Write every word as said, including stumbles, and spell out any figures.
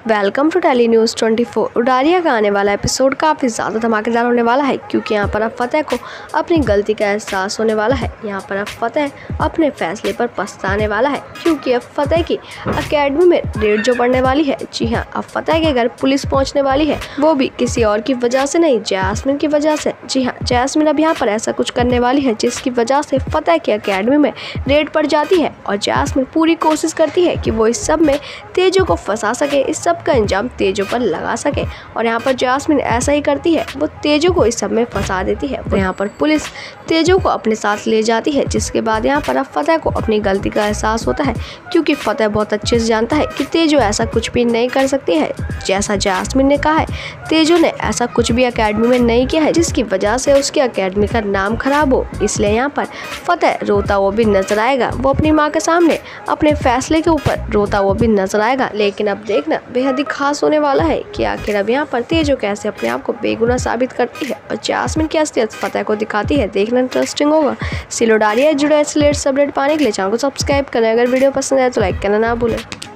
Welcome to Tele News twenty four. उडारिया का आने वाला एपिसोड काफ़ी ज़्यादा धमाकेदार होने वाला है, क्योंकि यहाँ पर अब फतेह को अपनी गलती का एहसास होने वाला है। यहाँ पर अब फतेह अपने फैसले पर पछताने वाला है, क्योंकि अब फतेह की एकेडमी में रेड जो पड़ने वाली है। जी हाँ, अब फतेह के घर पुलिस पहुँचने वाली है, वो भी किसी और की वजह से नहीं, जैस्मिन की वजह से। जी हाँ, जैस्मिन अब यहाँ पर ऐसा कुछ करने वाली है जिसकी वजह से फतेह की एकेडमी में रेड पड़ जाती है, और जैस्मिन पूरी कोशिश करती है कि वो इस सब में तेजो को फंसा सके, इस सब का इंजाम तेजो पर लगा सके। और यहाँ पर जैस्मिन ऐसा ही करती है, वो तेजो को इस सब में फंसा देती है। तो यहाँ पर पुलिस तेजो को अपने साथ ले जाती है, जिसके बाद यहाँ पर अब फतेह को अपनी गलती का एहसास होता है, क्योंकि फतेह बहुत अच्छे से जानता है कि तेजो ऐसा कुछ भी नहीं कर सकती है। जैसा जैस्मिन ने कहा है, तेजो ने ऐसा कुछ भी एकेडमी में नहीं किया है जिसकी वजह से उसकी एकेडमी का नाम खराब हो। इसलिए यहाँ पर फतेह रोता वो भी नजर आएगा, वो अपनी माँ के सामने अपने फैसले के ऊपर रोता वो भी नजर आएगा। लेकिन अब देखना बेहद ही खास होने वाला है कि आखिर अब यहाँ पर तेजो कैसे अपने आप को बेगुनाह साबित करती है और जैस्मिन की असलियत फतेह को दिखाती है। देखना इंटरेस्टिंग होगा। सिलो उडारिया जुड़े ऐसे लेटेस्ट अपडेट पाने के लिए चैनल को सब्सक्राइब करें। अगर वीडियो पसंद आए तो लाइक करना ना भूलें।